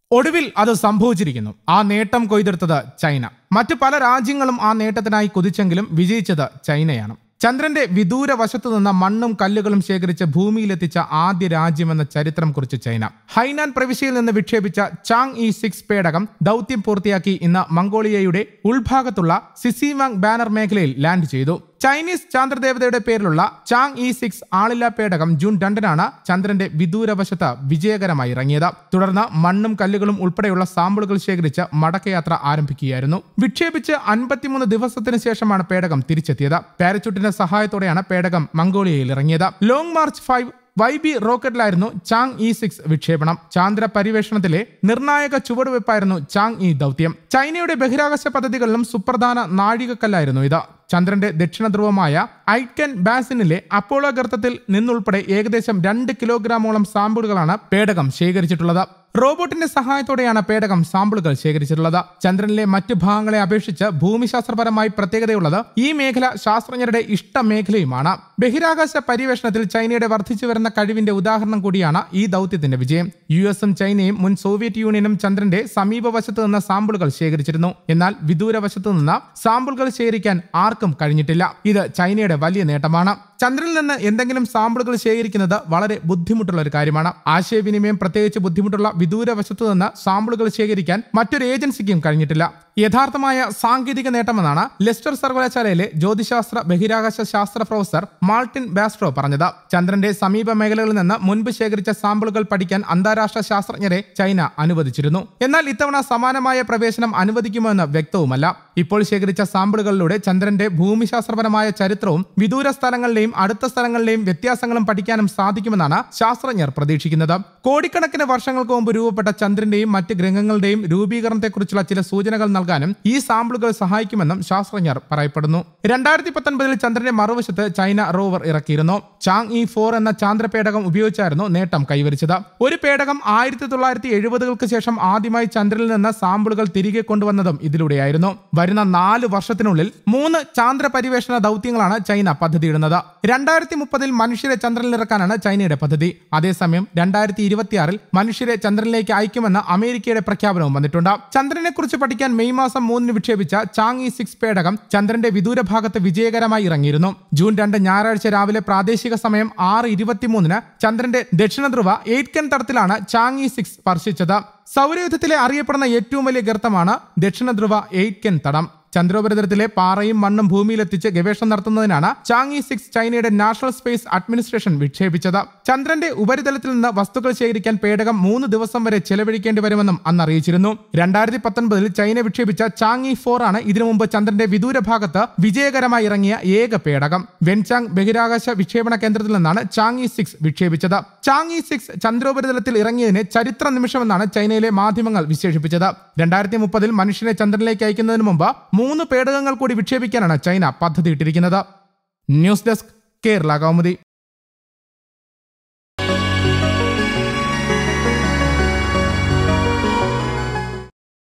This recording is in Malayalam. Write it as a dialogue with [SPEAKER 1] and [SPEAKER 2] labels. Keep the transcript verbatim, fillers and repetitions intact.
[SPEAKER 1] ഒടുവിൽ അത് സംഭവിച്ചിരിക്കുന്നു. ആ നേട്ടം കൊയ്തെടുത്തത് ചൈന. മറ്റു പല രാജ്യങ്ങളും ആ നേട്ടത്തിനായി കുതിച്ചെങ്കിലും വിജയിച്ചത് ചൈനയാണ്. ചന്ദ്രന്റെ വിദൂര വശത്തു നിന്ന് മണ്ണും കല്ലുകളും ശേഖരിച്ച് ഭൂമിയിലെത്തിച്ച ആദ്യ രാജ്യമെന്ന ചരിത്രം കുറിച്ച ചൈന ഹൈനാൻ പ്രവിശ്യയിൽ നിന്ന് വിക്ഷേപിച്ച ചാങ് ഇ സിക്സ് പേടകം ദൗത്യം പൂർത്തിയാക്കി ഇന്ന് മംഗോളിയയുടെ ഉൾഭാഗത്തുള്ള സിസിവാങ് ബാനർ മേഖലയിൽ ലാൻഡ് ചെയ്തു. ചൈനീസ് ചാന്ദ്രദേവതയുടെ പേരിലുള്ള ചാങ് ഇ സിക്സ് ആളില്ലാ പേടകം ജൂൺ രണ്ടിനാണ് ചന്ദ്രന്റെ വിദൂരവശത്ത് വിജയകരമായി ഇറങ്ങിയത്. തുടർന്ന് മണ്ണും കല്ലുകളും ഉൾപ്പെടെയുള്ള സാമ്പിളുകൾ ശേഖരിച്ച് മടക്കയാത്ര ആരംഭിക്കുകയായിരുന്നു. വിക്ഷേപിച്ച് അൻപത്തിമൂന്ന് ദിവസത്തിന് ശേഷമാണ് പേടകം തിരിച്ചെത്തിയത്. പാരച്യൂട്ടിന്റെ സഹായത്തോടെയാണ് പേടകം മംഗോളിയയിൽ ഇറങ്ങിയത്. Long march five Y B റോക്കറ്റിലായിരുന്നു ചാങ് ഇ സിക്സ് വിക്ഷേപണം. ചാന്ദ്ര പര്യവേഷണത്തിലെ നിർണായക ചുവടുവെപ്പായിരുന്നു ചാങ് ഇ ദൗത്യം. ചൈനയുടെ ബഹിരാകാശ പദ്ധതികളിലും സുപ്രധാന നാഴികക്കല്ലായിരുന്നു ഇത്. ചന്ദ്രന്റെ ദക്ഷിണ ധ്രുവമായ ഐറ്റ്കൻ ബാസിനിലെ അപ്പോളോ ഗർത്തത്തിൽ നിന്നുൾപ്പെടെ ഏകദേശം രണ്ട് കിലോഗ്രാമോളം സാമ്പിളുകളാണ് പേടകം ശേഖരിച്ചിട്ടുള്ളത്. റോബോട്ടിന്റെ സഹായത്തോടെയാണ് പേടകം സാമ്പിളുകൾ ശേഖരിച്ചിട്ടുള്ളത്. ചന്ദ്രനിലെ മറ്റു ഭാഗങ്ങളെ അപേക്ഷിച്ച് ഭൂമിശാസ്ത്രപരമായി പ്രത്യേകതയുള്ളത് ഈ മേഖല ശാസ്ത്രജ്ഞരുടെ ഇഷ്ട മേഖലയുമാണ്. ബഹിരാകാശ പര്യവേഷണത്തിൽ ചൈനയുടെ വർദ്ധിച്ചു വരുന്ന കഴിവിന്റെ ഉദാഹരണം കൂടിയാണ് ഈ ദൗത്യത്തിന്റെ വിജയം. യു എസും ചൈനയും മുൻ സോവിയറ്റ് യൂണിയനും ചന്ദ്രന്റെ സമീപവശത്ത് നിന്ന് സാമ്പിളുകൾ ശേഖരിച്ചിരുന്നു. എന്നാൽ വിദൂരവശത്തു നിന്ന് സാമ്പിളുകൾ ശേഖരിക്കാൻ ആർക്കും കഴിഞ്ഞിട്ടില്ല. ഇത് ചൈനയുടെ വലിയ നേട്ടമാണ്. ചന്ദ്രനിൽ നിന്ന് എന്തെങ്കിലും സാമ്പിളുകൾ ശേഖരിക്കുന്നത് വളരെ ബുദ്ധിമുട്ടുള്ള ഒരു കാര്യമാണ്. ആശയവിനിമയം പ്രത്യേകിച്ച് ബുദ്ധിമുട്ടുള്ള വിദൂരവശത്തു നിന്ന് സാമ്പിളുകൾ ശേഖരിക്കാൻ മറ്റൊരു ഏജൻസിക്കും കഴിഞ്ഞിട്ടില്ല. യഥാർത്ഥമായ സാങ്കേതിക നേട്ടമെന്നാണ് ലെസ്റ്റർ സർവകലാശാലയിലെ ജ്യോതിശാസ്ത്ര ബഹിരാകാശ ശാസ്ത്ര പ്രൊഫസർ മാർട്ടിൻ ബാസ്ട്രോ പറഞ്ഞത്. ചന്ദ്രന്റെ സമീപ മേഖലകളിൽ നിന്ന് മുൻപ് ശേഖരിച്ച സാമ്പിളുകൾ പഠിക്കാൻ അന്താരാഷ്ട്ര ശാസ്ത്രജ്ഞരെ ചൈന അനുവദിച്ചിരുന്നു. എന്നാൽ ഇത്തവണ സമാനമായ പ്രവേശനം അനുവദിക്കുമോ എന്ന് വ്യക്തവുമല്ല. ഇപ്പോൾ ശേഖരിച്ച സാമ്പിളുകളിലൂടെ ചന്ദ്രന്റെ ഭൂമിശാസ്ത്രപരമായ ചരിത്രവും വിദൂര സ്ഥലങ്ങളിലെയും അടുത്ത സ്ഥലങ്ങളിലെയും വ്യത്യാസങ്ങളും പഠിക്കാനും സാധിക്കുമെന്നാണ് ശാസ്ത്രജ്ഞർ പ്രതീക്ഷിക്കുന്നത്. കോടിക്കണക്കിന് വർഷങ്ങൾക്ക് മുമ്പ് രൂപപ്പെട്ട ചന്ദ്രന്റെയും മറ്റ് ഗ്രഹങ്ങളുടെയും രൂപീകരണത്തെക്കുറിച്ചുള്ള ചില സൂചനകൾ നൽകാനും ഈ സാമ്പിളുകൾ സഹായിക്കുമെന്നും ശാസ്ത്രജ്ഞർ പറയപ്പെടുന്നു. രണ്ടായിരത്തി പത്തൊൻപതിൽ ചന്ദ്രന്റെ മറുവശത്ത് ചൈന റോവർ ഇറക്കിയിരുന്നു. ചാങ് ഇ ഫോർ എന്ന ചാന്ദ്രപേടകം ഉപയോഗിച്ചായിരുന്നു നേട്ടം കൈവരിച്ചത്. ഒരു പേടകം ആയിരത്തി തൊള്ളായിരത്തി എഴുപതുകൾക്ക് ശേഷം ആദ്യമായി ചന്ദ്രനിൽ നിന്ന് സാമ്പിളുകൾ തിരികെ കൊണ്ടുവന്നതും ഇതിലൂടെയായിരുന്നു. വരുന്ന നാല് വർഷത്തിനുള്ളിൽ മൂന്ന് ചാന്ദ്ര പര്യവേഷണ ദൗത്യങ്ങളാണ് ചൈന പദ്ധതിയിടുന്നത്. രണ്ടായിരത്തി മുപ്പതിൽ മനുഷ്യരെ ചന്ദ്രനിൽ ഇറക്കാനാണ് ചൈനയുടെ പദ്ധതി. അതേസമയം രണ്ടായിരത്തി ഇരുപത്തിയാറിൽ മനുഷ്യരെ ചന്ദ്രനിലേക്ക് അയക്കുമെന്ന് അമേരിക്കയുടെ പ്രഖ്യാപനവും വന്നിട്ടുണ്ട്. ചന്ദ്രനെ കുറിച്ച് പഠിക്കാൻ മെയ് മാസം മൂന്നിന് വിക്ഷേപിച്ച ചാങ് ഇ സിക്സ് പേടകം ചന്ദ്രന്റെ വിദൂര ഭാഗത്ത് വിജയകരമായി ഇറങ്ങിയിരുന്നു. ജൂൺ രണ്ട് ഞായറാഴ്ച രാവിലെ പ്രാദേശിക സമയം ആറ് ഇരുപത്തിമൂന്നിന് ചന്ദ്രന്റെ ദക്ഷിണ ധ്രുവ എയ്റ്റ്കൻ തടത്തിലാണ് ചാങ് ഇ സിക്സ് സ്പർശിച്ചത്. സൗരയൂഥത്തിലെ അറിയപ്പെടുന്ന ഏറ്റവും വലിയ ഗർത്തമാണ് ദക്ഷിണ ധ്രുവ എയ്റ്റ്കൻ തടം. ചന്ദ്രോപരിതലത്തിലെ പാറയും മണ്ണും ഭൂമിയിലെത്തിച്ച് ഗവേഷണം നടത്തുന്നതിനാണ് ചാങ് ഇ സിക്സ് ചൈനയുടെ നാഷണൽ സ്പേസ് അഡ്മിനിസ്ട്രേഷൻ വിക്ഷേപിച്ചത്. ചന്ദ്രന്റെ ഉപരിതലത്തിൽ നിന്ന് വസ്തുക്കൾ ശേഖരിക്കാൻ പേടകം മൂന്ന് ദിവസം വരെ ചെലവഴിക്കേണ്ടി വരുമെന്നും അന്ന് അറിയിച്ചിരുന്നു. രണ്ടായിരത്തി പത്തൊൻപതിൽ ചൈന വിക്ഷേപിച്ച ചാങ് ഇ ഫോർ ആണ് ഇതിനു മുമ്പ് ചന്ദ്രന്റെ വിദൂര ഭാഗത്ത് വിജയകരമായി ഇറങ്ങിയ ഏക പേടകം. വെൻചാങ് ബഹിരാകാശ വിക്ഷേപണ കേന്ദ്രത്തിൽ നിന്നാണ് ചാങ് ഇ സിക്സ് വിക്ഷേപിച്ചത്. ചാങ് ഇ സിക്സ് ചന്ദ്രോപരിതലത്തിൽ ഇറങ്ങിയതിനെ ചരിത്ര നിമിഷമെന്നാണ് ചൈനയിലെ മാധ്യമങ്ങൾ വിശേഷിപ്പിച്ചത്. രണ്ടായിരത്തി മുപ്പതിൽ മനുഷ്യനെ ചന്ദ്രനിലേക്ക് അയക്കുന്നതിന് മുമ്പ് മൂന്ന് പേടകങ്ങൾ കൂടി വിക്ഷേപിക്കാനാണ് ചൈന പദ്ധതിയിട്ടിരിക്കുന്നത്. News desk Kerala Kaumudi.